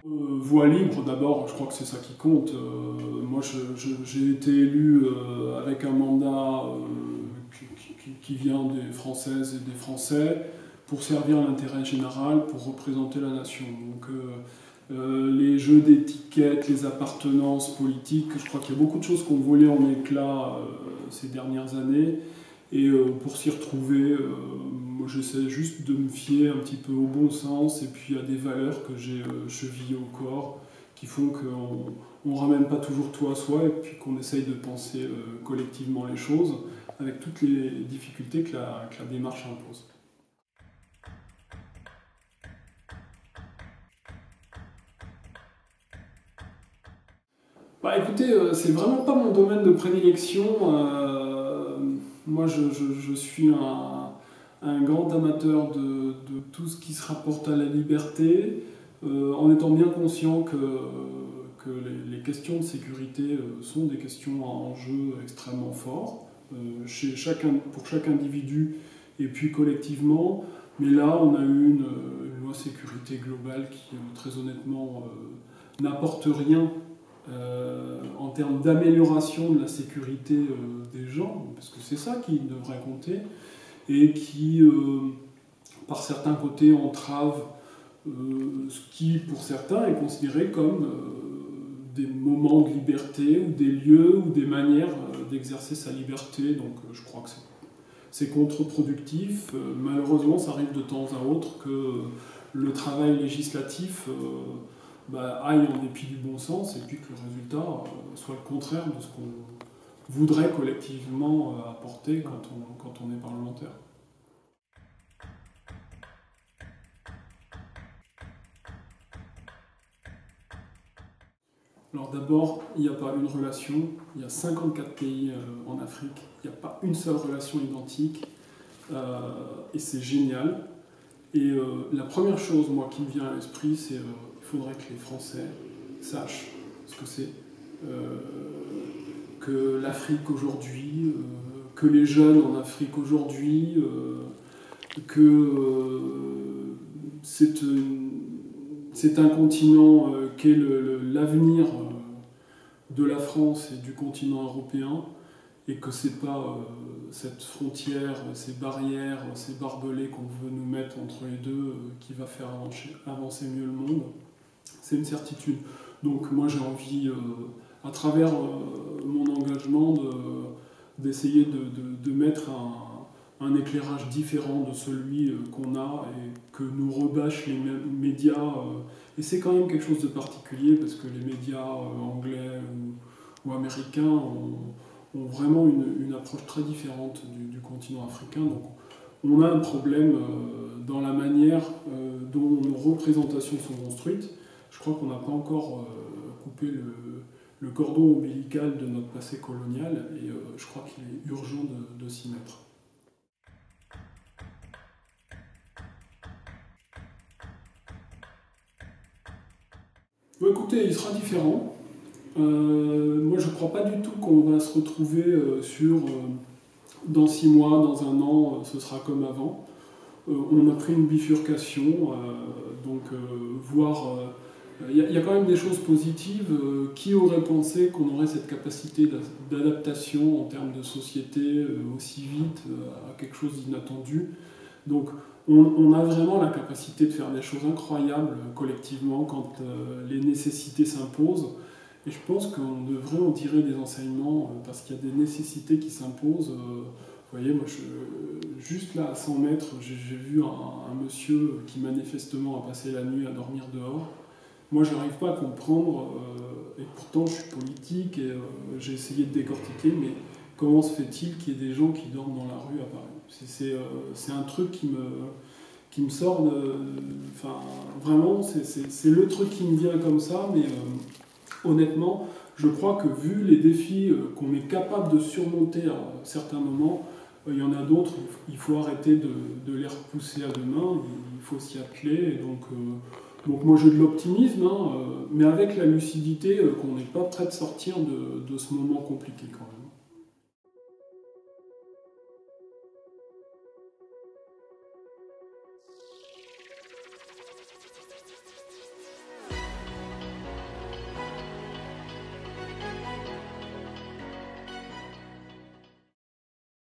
Voix libre d'abord, je crois que c'est ça qui compte. Moi j'ai été élu avec un mandat qui vient des Françaises et des Français pour servir l'intérêt général, pour représenter la nation. Donc les jeux d'étiquettes, les appartenances politiques, je crois qu'il y a beaucoup de choses qui ont volé en éclats ces dernières années. Et pour s'y retrouver, moi j'essaie juste de me fier un petit peu au bon sens et puis à des valeurs que j'ai chevillées au corps, qui font qu'on ne ramène pas toujours tout à soi et puis qu'on essaye de penser collectivement les choses avec toutes les difficultés que la démarche impose. Bah écoutez, c'est vraiment pas mon domaine de prédilection. Moi je suis un grand amateur de tout ce qui se rapporte à la liberté, en étant bien conscient que les questions de sécurité sont des questions à enjeu extrêmement forts, pour chaque individu et puis collectivement. Mais là, on a eu une loi sécurité globale qui, très honnêtement, n'apporte rien en termes d'amélioration de la sécurité des gens, parce que c'est ça qui devrait compter, et qui, par certains côtés, entrave ce qui, pour certains, est considéré comme des moments de liberté, ou des lieux, ou des manières d'exercer sa liberté. Donc je crois que c'est contre-productif. Malheureusement, ça arrive de temps à autre que le travail législatif aille en dépit du bon sens, et puis que le résultat soit le contraire de ce qu'on voudrait collectivement apporter quand on est parlementaire. Alors d'abord, il n'y a pas une relation, il y a 54 pays en Afrique, il n'y a pas une seule relation identique, et c'est génial. Et la première chose, moi, qui me vient à l'esprit, c'est qu'il faudrait que les Français sachent ce que c'est que l'Afrique aujourd'hui, que les jeunes en Afrique aujourd'hui, que c'est un continent qui est l'avenir de la France et du continent européen, et que c'est pas cette frontière, ces barrières, ces barbelés qu'on veut nous mettre entre les deux qui va faire avancer mieux le monde. C'est une certitude. Donc moi j'ai envie, à travers mon engagement, d'essayer de mettre un éclairage différent de celui qu'on a et que nous rebâchent les médias. Et c'est quand même quelque chose de particulier parce que les médias anglais ou américains ont vraiment une approche très différente du continent africain. Donc on a un problème dans la manière dont nos représentations sont construites. Je crois qu'on n'a pas encore coupé le cordon ombilical de notre passé colonial, et je crois qu'il est urgent de s'y mettre. Bon, écoutez, il sera différent. Moi, je ne crois pas du tout qu'on va se retrouver dans 6 mois, dans un an, ce sera comme avant. On a pris une bifurcation, donc voir... Il y a quand même des choses positives. Qui aurait pensé qu'on aurait cette capacité d'adaptation en termes de société aussi vite à quelque chose d'inattendu? Donc on a vraiment la capacité de faire des choses incroyables collectivement quand les nécessités s'imposent. Et je pense qu'on devrait en tirer des enseignements parce qu'il y a des nécessités qui s'imposent. Vous voyez, moi, juste là, à 100 mètres, j'ai vu un monsieur qui manifestement a passé la nuit à dormir dehors. Moi, je n'arrive pas à comprendre, et pourtant je suis politique et j'ai essayé de décortiquer, mais comment se fait-il qu'il y ait des gens qui dorment dans la rue à Paris? C'est un truc qui me sort de... Enfin, vraiment, c'est le truc qui me vient comme ça, mais honnêtement, je crois que vu les défis qu'on est capable de surmonter à certains moments, il y en a d'autres, il faut arrêter de les repousser à demain, il faut s'y atteler, et donc moi j'ai de l'optimisme, mais avec la lucidité qu'on n'est pas prêt de sortir de ce moment compliqué quand même.